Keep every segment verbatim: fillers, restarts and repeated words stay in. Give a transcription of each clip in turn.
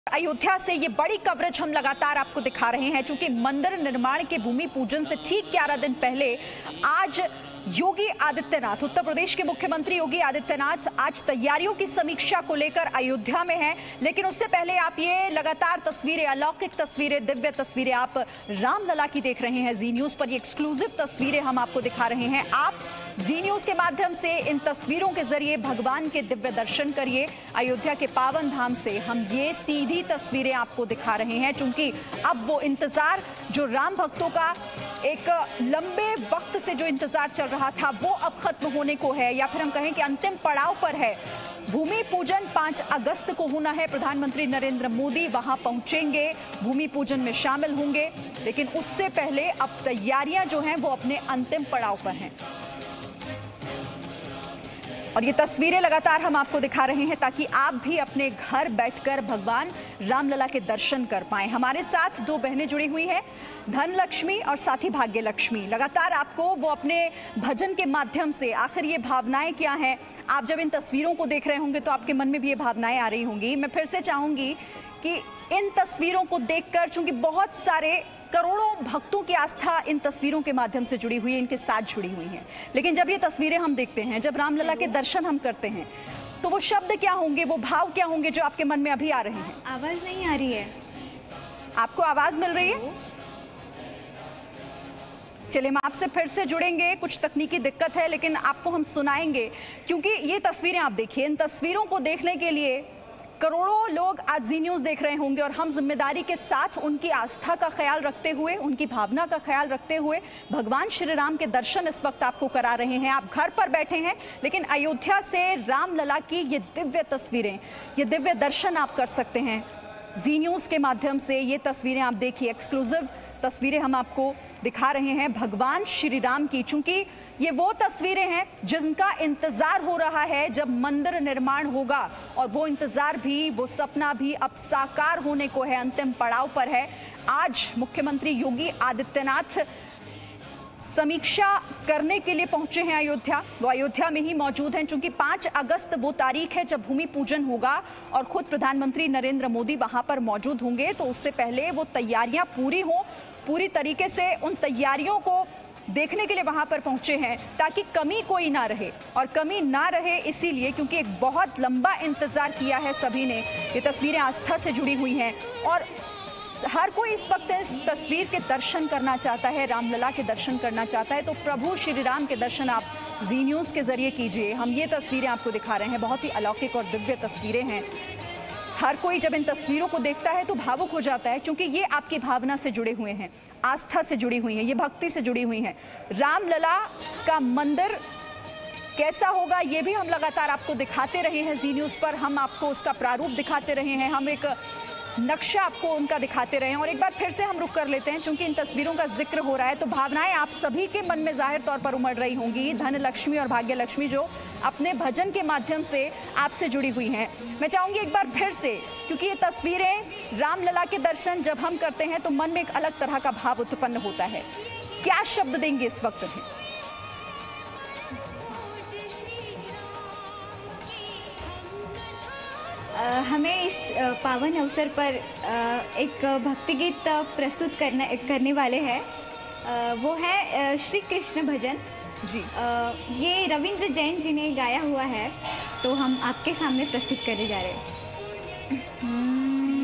अयोध्या से ये बड़ी कवरेज हम लगातार आपको दिखा रहे हैं, चूंकि मंदिर निर्माण के भूमि पूजन से ठीक ग्यारह दिन पहले आज योगी आदित्यनाथ, उत्तर प्रदेश के मुख्यमंत्री योगी आदित्यनाथ आज तैयारियों की समीक्षा को लेकर अयोध्या में हैं। लेकिन उससे पहले आप ये लगातार तस्वीरें, अलौकिक तस्वीरें, दिव्य तस्वीरें आप रामलला की देख रहे हैं जी न्यूज पर। ये एक्सक्लूसिव तस्वीरें हम आपको दिखा रहे हैं। आप जी न्यूज के माध्यम से इन तस्वीरों के जरिए भगवान के दिव्य दर्शन करिए। अयोध्या के पावन धाम से हम ये सीधी तस्वीरें आपको दिखा रहे हैं, क्योंकि अब वो इंतजार जो राम भक्तों का एक लंबे वक्त से जो इंतजार चल रहा था वो अब खत्म होने को है, या फिर हम कहें कि अंतिम पड़ाव पर है। भूमि पूजन पाँच अगस्त को होना है। प्रधानमंत्री नरेंद्र मोदी वहां पहुंचेंगे, भूमि पूजन में शामिल होंगे। लेकिन उससे पहले अब तैयारियां जो हैं वो अपने अंतिम पड़ाव पर हैं। और ये तस्वीरें लगातार हम आपको दिखा रहे हैं ताकि आप भी अपने घर बैठकर भगवान रामलला के दर्शन कर पाएं। हमारे साथ दो बहनें जुड़ी हुई हैं, धन लक्ष्मी और साथी भाग्य लक्ष्मी। लगातार आपको वो अपने भजन के माध्यम से, आखिर ये भावनाएं क्या हैं, आप जब इन तस्वीरों को देख रहे होंगे तो आपके मन में भी ये भावनाएं आ रही होंगी। मैं फिर से चाहूंगी कि इन तस्वीरों को देखकर, चूंकि बहुत सारे करोड़ों भक्तों की आस्था इन तस्वीरों के माध्यम से जुड़ी हुई है, इनके साथ जुड़ी हुई है, लेकिन जब ये तस्वीरें हम देखते हैं, जब रामलला के दर्शन हम करते हैं, तो वो शब्द क्या होंगे, वो भाव क्या होंगे जो आपके मन में अभी आ रहे हैं? आवाज नहीं आ रही है। आपको आवाज मिल रही है? चलिए हम आपसे फिर से जुड़ेंगे, कुछ तकनीकी दिक्कत है लेकिन आपको हम सुनाएंगे, क्योंकि ये तस्वीरें आप देखिए। इन तस्वीरों को देखने के लिए करोड़ों लोग आज जी न्यूज देख रहे होंगे, और हम जिम्मेदारी के साथ उनकी आस्था का ख्याल रखते हुए, उनकी भावना का ख्याल रखते हुए भगवान श्री राम के दर्शन इस वक्त आपको करा रहे हैं। आप घर पर बैठे हैं, लेकिन अयोध्या से रामलला की ये दिव्य तस्वीरें, ये दिव्य दर्शन आप कर सकते हैं जी न्यूज के माध्यम से। ये तस्वीरें आप देखिए, एक्सक्लूसिव तस्वीरें हम आपको दिखा रहे हैं भगवान श्री राम की, चूंकि ये वो तस्वीरें हैं जिनका इंतजार हो रहा है जब मंदिर निर्माण होगा, और वो इंतजार भी, वो सपना भी अब साकार होने को है, अंतिम पड़ाव पर है। आज मुख्यमंत्री योगी आदित्यनाथ समीक्षा करने के लिए पहुंचे हैं अयोध्या। वो अयोध्या में ही मौजूद हैं, क्योंकि पाँच अगस्त वो तारीख है जब भूमि पूजन होगा और खुद प्रधानमंत्री नरेंद्र मोदी वहां पर मौजूद होंगे। तो उससे पहले वो तैयारियां पूरी हों, पूरी तरीके से उन तैयारियों को देखने के लिए वहां पर पहुंचे हैं, ताकि कमी कोई ना रहे। और कमी ना रहे इसीलिए क्योंकि एक बहुत लंबा इंतजार किया है सभी ने। ये तस्वीरें आस्था से जुड़ी हुई हैं और हर कोई इस वक्त इस तस्वीर के दर्शन करना चाहता है, रामलला के दर्शन करना चाहता है। तो प्रभु श्री राम के दर्शन आप जी न्यूज के जरिए कीजिए। हम ये तस्वीरें आपको दिखा रहे हैं, बहुत ही अलौकिक और दिव्य तस्वीरें हैं। हर कोई जब इन तस्वीरों को देखता है तो भावुक हो जाता है, क्योंकि ये आपकी भावना से जुड़े हुए हैं, आस्था से जुड़ी हुई हैं, ये भक्ति से जुड़ी हुई हैं। रामलला का मंदिर कैसा होगा ये भी हम लगातार आपको दिखाते रहे हैं जी न्यूज पर। हम आपको उसका प्रारूप दिखाते रहे हैं, हम एक नक्शा आपको उनका दिखाते रहे हैं। और एक बार फिर से हम रुक कर लेते हैं, क्योंकि इन तस्वीरों का जिक्र हो रहा है तो भावनाएं आप सभी के मन में जाहिर तौर पर उमड़ रही होंगी। धन लक्ष्मी और भाग्य लक्ष्मी जो अपने भजन के माध्यम से आपसे जुड़ी हुई हैं। मैं चाहूंगी एक बार फिर से, क्योंकि ये तस्वीरें, रामलला के दर्शन जब हम करते हैं तो मन में एक अलग तरह का भाव उत्पन्न होता है। क्या शब्द देंगे इस वक्त में? हमें इस पावन अवसर पर एक भक्ति गीत प्रस्तुत करने करने वाले हैं। वो है श्री कृष्ण भजन जी। ये रविंद्र जैन जी ने गाया हुआ है, तो हम आपके सामने प्रस्तुत करने जा रहे हैं।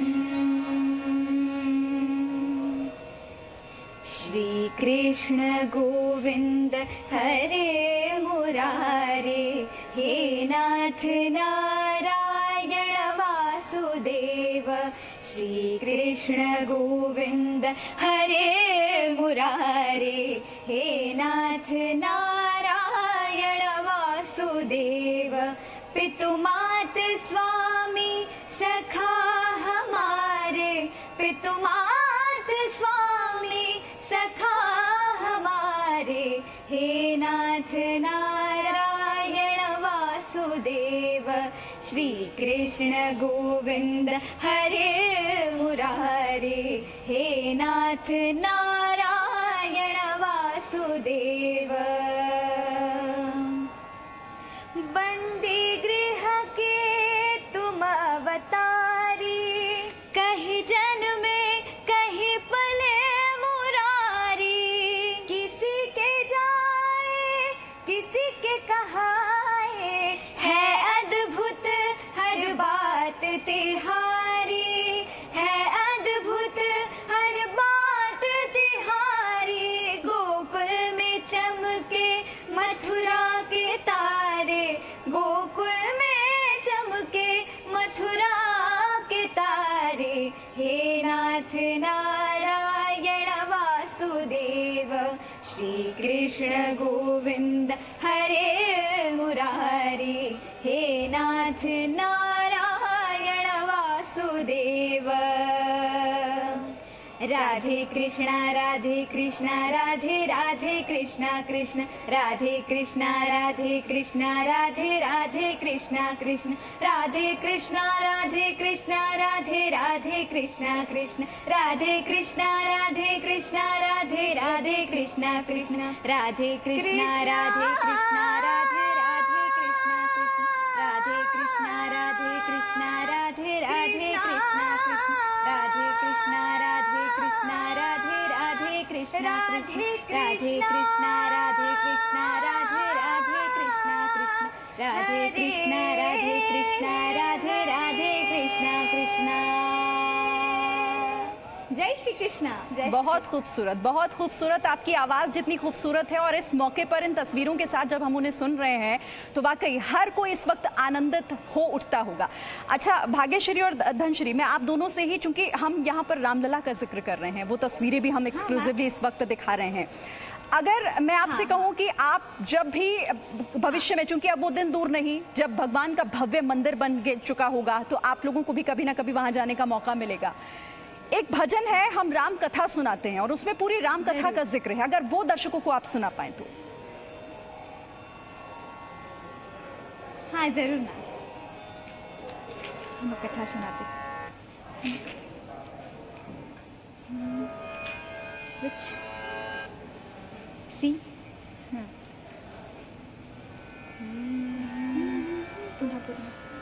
श्री कृष्ण गोविंद हरे मुरारे, हे नाथ नारायण वासुदेव। श्री कृष्ण गोविंद हरे मुरारे, हे नाथ नारायण वासुदेव। पितुमात स्वामी सखा हमारे, पितुमात स्वामी सखा हमारे, हे नाथ नारायण वासुदेव। श्री कृष्ण गोविंद हरे मुरारे, हे नाथ नारायण वासुदेव। बंदी गृह के तुम अवतारी, हे नाथ नारायण वासुदेव, श्री कृष्ण गोविंद हरे मुरारी, हे नाथ नारायण वासुदेव। राधे कृष्णा राधे कृष्णा राधे राधे कृष्णा कृष्ण राधे कृष्णा राधे कृष्णा राधे राधे कृष्णा कृष्ण राधे कृष्णा राधे कृष्णा राधे राधे कृष्णा कृष्ण राधे कृष्णा राधे कृष्णा राधे राधे कृष्णा कृष्ण राधे कृष्णा राधे कृष्णा राधे राधे कृष्णा कृष्ण राधे कृष्णा राधे कृष्णा राधे राधे कृष्णा कृष्ण राधे कृष्णा राधे कृष्णा राधे राधे कृष्णा कृष्ण राधे कृष्णा राधे कृष्णा राधे राधे कृष्णा कृष्ण राधे कृष्णा राधे कृष्णा राधे राधे कृष्णा कृष्णा। जय श्री कृष्णा। बहुत खूबसूरत, बहुत खूबसूरत। आपकी आवाज़ जितनी खूबसूरत है और इस मौके पर इन तस्वीरों के साथ जब हम उन्हें सुन रहे हैं तो वाकई हर कोई इस वक्त आनंदित हो उठता होगा। अच्छा भाग्यश्री और धनश्री, मैं आप दोनों से ही, चूंकि हम यहाँ पर रामलला का जिक्र कर रहे हैं, वो तस्वीरें भी हम एक्सक्लूसिवली इस वक्त दिखा रहे हैं। अगर मैं आपसे हाँ, कहूँ कि आप जब भी भविष्य में, चूंकि अब वो दिन दूर नहीं जब भगवान का भव्य मंदिर बन चुका होगा तो आप लोगों को भी कभी ना कभी वहाँ जाने का मौका मिलेगा। एक भजन है, हम राम कथा सुनाते हैं और उसमें पूरी राम कथा का जिक्र है, अगर वो दर्शकों को आप सुना पाए तो। हाँ जरूर ना, हम कथा सुनाते। Which? See? पूरा पूरा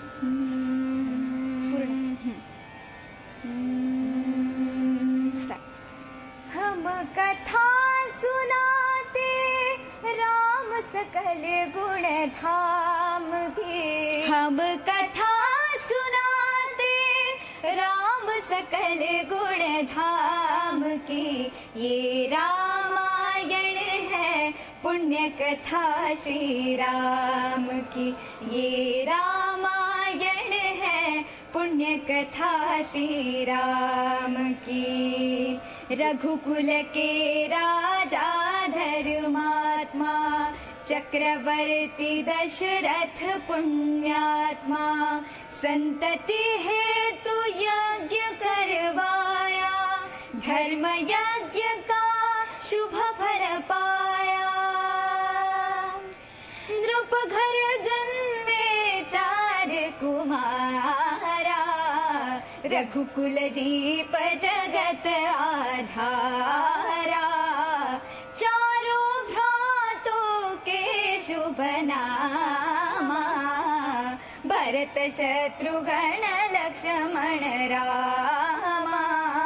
हम कथा सुनाते राम सकल गुण धाम की, हम कथा सुनाते राम सकल गुण धाम की, ये रामायण है पुण्य कथा श्री राम की, ये रामायण है पुण्य कथा श्री राम की। रघुकुल के राजा धर्मात्मा, चक्रवर्ती दशरथ पुण्यात्मा, संतति हेतु यज्ञ करवाया, धर्म यज्ञ का शुभ फल पाया। नृप घर जन्मे चार कुमारा, रघुकुल दीप जगत आधारा, चारों भ्रातों के शुभ नामा, भरत शत्रुघ्न लक्ष्मण रामा।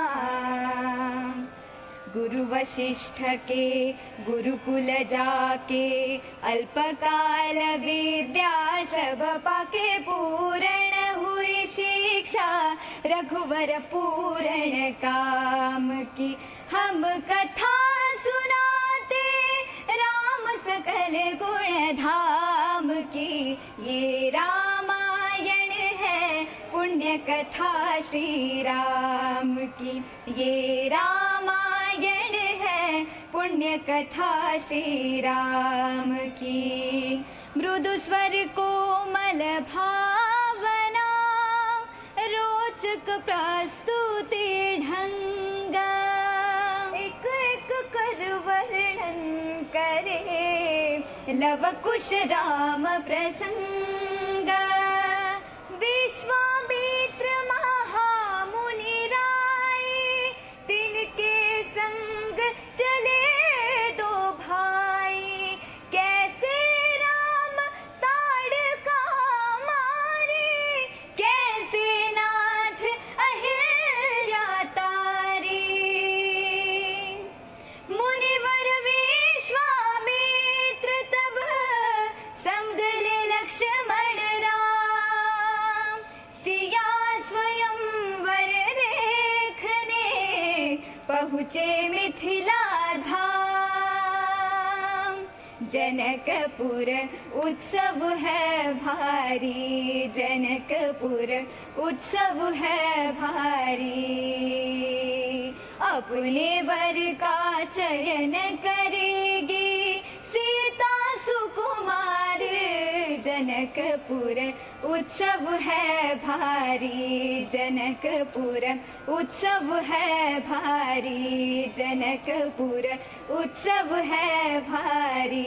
गुरु वशिष्ठ के गुरुकुल जाके, अल्पकाल विद्या सब पाके, पूर्ण हुई शिक्षा रघुवर पूर्ण काम की। हम कथा सुनाते राम सकल गुण धाम की, ये रामायण है पुण्य कथा श्री राम की, ये रामायण है पुण्य कथा श्री राम की। मृदु स्वर कोमल भावना, रोचक प्रस्तुति ढंग, एक एक कर वर्णन करे लव कुश राम प्रसंग। विश्वामित्र महामुनि राय, तिनके संग चले दो भाई, कैसे राम ताड़का मारे, कैसे नाथ अहिल्या तारी। मुनिवर विश्वामित्र तब संग ले लक्ष्मण राम, सिया स्वयं वर देखने पहुँचे मिथिला धाम। जनकपुर उत्सव है भारी, जनकपुर उत्सव है भारी। अपने वर का चयन करेगी सीता सुकुमार, जनकपुर उत्सव है भारी, जनकपुर उत्सव है भारी, जनकपुर उत्सव है भारी।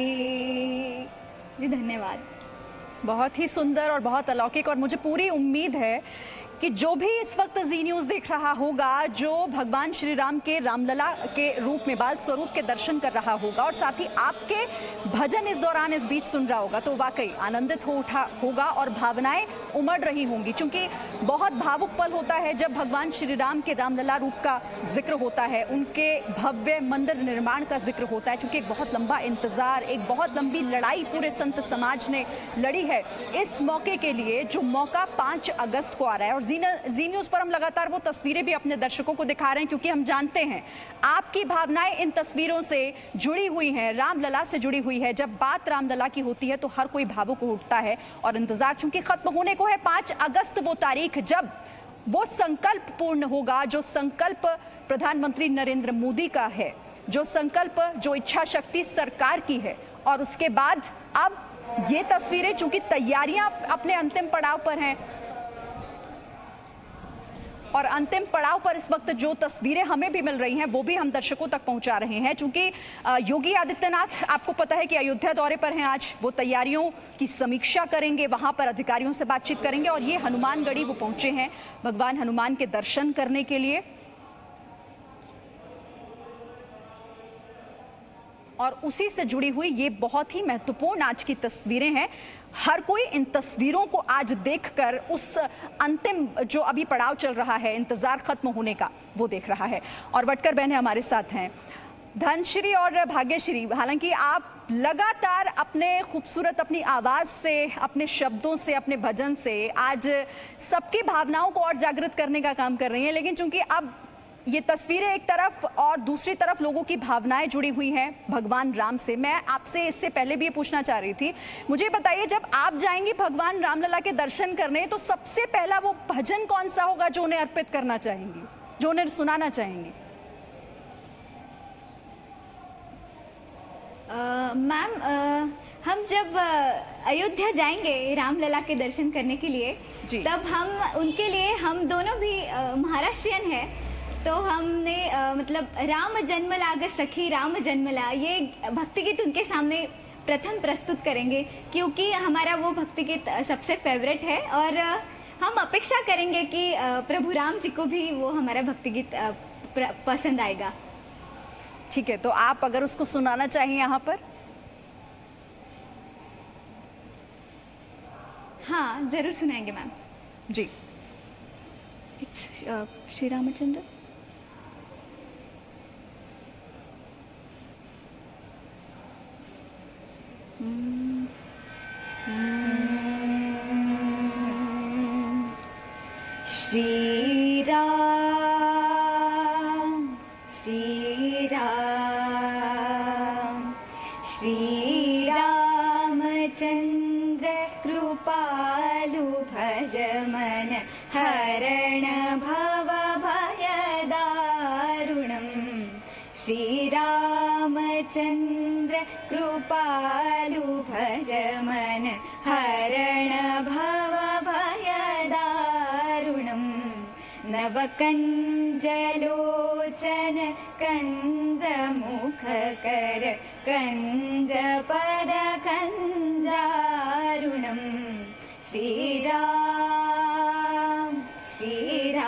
जी धन्यवाद। बहुत ही सुंदर और बहुत अलौकिक, और मुझे पूरी उम्मीद है कि जो भी इस वक्त जी न्यूज़ देख रहा होगा, जो भगवान श्री राम के रामलला के रूप में बाल स्वरूप के दर्शन कर रहा होगा और साथ ही आपके भजन इस दौरान इस बीच सुन रहा होगा, तो वाकई आनंदित हो उठा होगा और भावनाएं उमड़ रही होंगी, क्योंकि बहुत भावुक पल होता है जब भगवान श्री राम के रामलला रूप का जिक्र होता है, उनके भव्य मंदिर निर्माण का जिक्र होता है, क्योंकि एक बहुत लंबा इंतजार, एक बहुत लंबी लड़ाई पूरे संत समाज ने लड़ी है इस मौके के लिए, जो मौका पाँच अगस्त को आ रहा है। और जी न्यूज़ पर हम लगातार वो तस्वीरें भी अपने दर्शकों को दिखा रहे हैं, क्योंकि हम जानते हैं आपकी भावनाएं इन तस्वीरों से जुड़ी हुई हैं, रामलला से जुड़ी हुई है। जब बात रामलला की होती है तो हर कोई भावुक उठता है, और इंतजार चूंकि खत्म होने को है, पाँच अगस्त वो तारीख जब वो संकल्प पूर्ण होगा, जो संकल्प प्रधानमंत्री नरेंद्र मोदी का है, जो संकल्प, जो इच्छा शक्ति सरकार की है। और उसके बाद अब ये तस्वीरें, चूंकि तैयारियां अपने अंतिम पड़ाव पर हैं, और अंतिम पड़ाव पर इस वक्त जो तस्वीरें हमें भी मिल रही हैं वो भी हम दर्शकों तक पहुंचा रहे हैं। चूंकि योगी आदित्यनाथ, आपको पता है कि अयोध्या दौरे पर हैं आज, वो तैयारियों की समीक्षा करेंगे, वहां पर अधिकारियों से बातचीत करेंगे, और ये हनुमानगढ़ी वो पहुंचे हैं भगवान हनुमान के दर्शन करने के लिए। और उसी से जुड़ी हुई ये बहुत ही महत्वपूर्ण आज की तस्वीरें हैं। हर कोई इन तस्वीरों को आज देखकर उस अंतिम जो अभी पड़ाव चल रहा है, इंतजार खत्म होने का, वो देख रहा है। और वटकर बहनें हमारे साथ हैं, धनश्री और भाग्यश्री। हालांकि आप लगातार अपने खूबसूरत अपनी आवाज़ से, अपने शब्दों से, अपने भजन से आज सबकी भावनाओं को और जागृत करने का काम कर रही हैं, लेकिन चूंकि अब ये तस्वीरें एक तरफ और दूसरी तरफ लोगों की भावनाएं जुड़ी हुई हैं भगवान राम से। मैं आपसे इससे पहले भी ये पूछना चाह रही थी, मुझे बताइए, जब आप जाएंगी भगवान रामलला के दर्शन करने, तो सबसे पहला वो भजन कौन सा होगा जो उन्हें अर्पित करना चाहेंगी, जो उन्हें सुनाना चाहेंगी? मैम, हम जब अयोध्या जाएंगे रामलला के दर्शन करने के लिए, तब हम उनके लिए, हम दोनों भी महाराष्ट्रियन हैं, तो हमने आ, मतलब राम जन्मलाग सखी राम जन्मला, ये भक्ति गीत उनके सामने प्रथम प्रस्तुत करेंगे, क्योंकि हमारा वो भक्ति गीत सबसे फेवरेट है। और हम अपेक्षा करेंगे कि प्रभु राम जी को भी वो हमारा भक्ति गीत पसंद आएगा। ठीक है, तो आप अगर उसको सुनाना चाहिए यहाँ पर? हाँ, जरूर सुनाएंगे मैम जी। श्री रामचंद्र। श्री राम, श्री राम, श्री रामचंद्र कृपालु भज मन हरण भव भय दारुणम्। श्री रामचंद्र कृपालु भज मन हरण भव भय दारुणम्। नवकंजलोचन कंज मुख कर कंज पद कंजारुणम्। श्री राम, श्री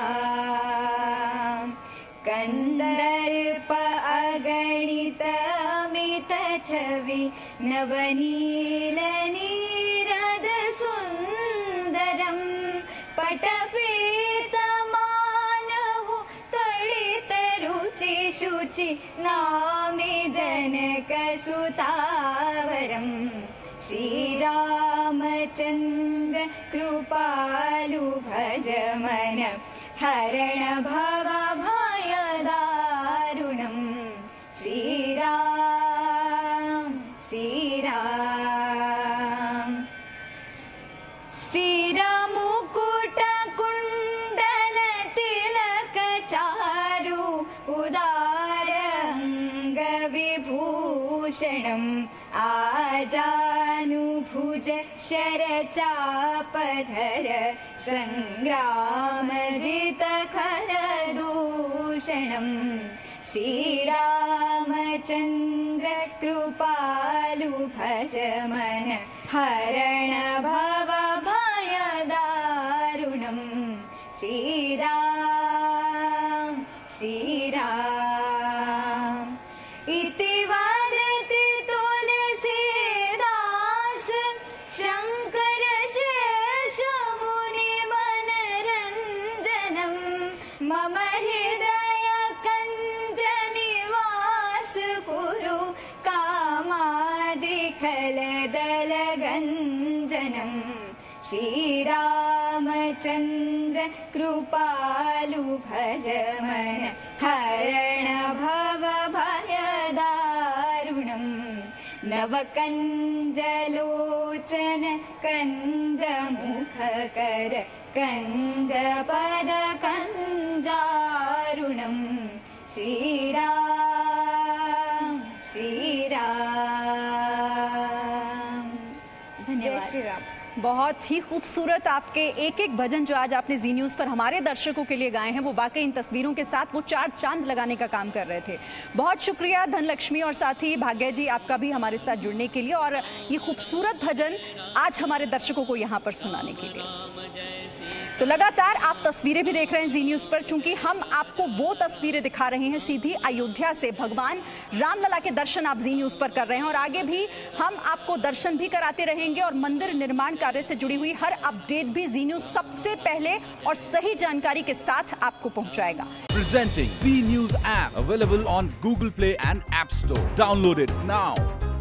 राम, कंदर्प अगणित अमित छवि नवनील नीरद सुंदरम। पटपीत मानहु त्वरित रुचि शुचि नामी जनक सुतावरम। श्री रामचंद्र कृपालु भज मन हरण भव भय दारुणम्। श्री राम, श्री आजानुभुज शरचापधर सङ्ग्रामजित खरदूषणम् श्रीरामचन्द्र कृपालु भज मन हरण भव भयदारुणम् श्रीराम श्रीराम इति वदति तुलसीदास शङ्कर शेष मुनि मनरञ्जनम् मम हृदय कञ्ज निवास कुरु कामादिखलदलगञ्जनम् श्रीरामचन्द्र कृपालु भज मन हरण भव भयदारुणम् नवकञ्जलोचन कञ्जमुखकर कञ्जपद कञ्जारुणम् श्रीराम श्रीराम। धन्यवाद श्री राम। बहुत ही खूबसूरत आपके एक एक भजन जो आज आपने जी न्यूज़ पर हमारे दर्शकों के लिए गाए हैं, वो वाकई इन तस्वीरों के साथ वो चार चांद लगाने का काम कर रहे थे। बहुत शुक्रिया धनलक्ष्मी और साथ ही भाग्य जी आपका भी हमारे साथ जुड़ने के लिए और ये खूबसूरत भजन आज हमारे दर्शकों को यहाँ पर सुनाने के लिए। तो लगातार आप तस्वीरें भी देख रहे हैं जी न्यूज़ पर, चूंकि हम आपको वो तस्वीरें दिखा रहे हैं सीधी अयोध्या से। भगवान रामलला के दर्शन आप जी न्यूज़ पर कर रहे हैं और आगे भी हम आपको दर्शन भी कराते रहेंगे और मंदिर निर्माण कार्य से जुड़ी हुई हर अपडेट भी जी न्यूज़ सबसे पहले और सही जानकारी के साथ आपको पहुंचाएगा। Presenting Z News app available on Google Play and App Store. Download it now.